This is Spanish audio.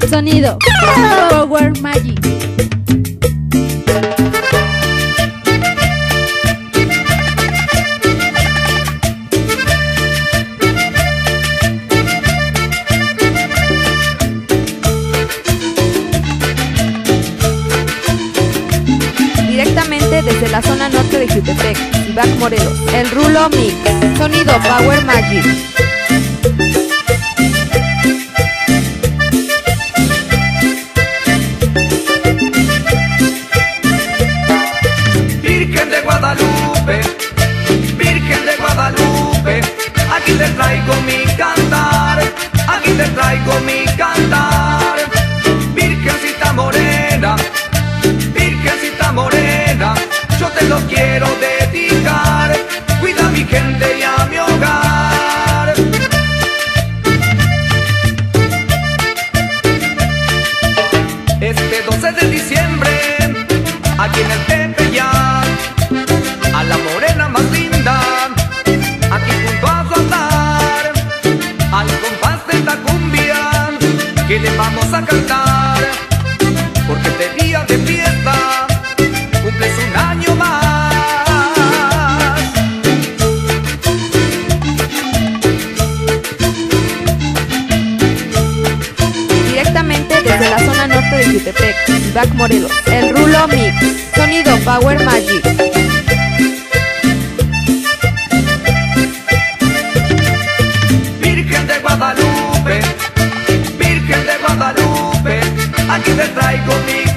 Sonido Power Magic. Directamente desde la zona norte de Jutepec, Cibac, Morelos, el Rulo Mix. Sonido Power Magic. Virgen de Guadalupe, Virgen de Guadalupe, aquí te traigo mi cantar, aquí te traigo mi cantar. Virgencita morena, Virgencita morena, yo te lo quiero dedicar, cuida a mi gente y a mi hogar. Este 12 de diciembre, aquí en el Tepeyac, a la morena más linda, aquí junto a su altar, al compás de esta cumbia, que le vamos a cantar, porque este día de fiesta, cumples un año más. Directamente desde la zona norte de Jutepec, Cibac, Morelos, el Rulo Mix. Sonido Power Magic. Virgen de Guadalupe, Virgen de Guadalupe, aquí te traigo mi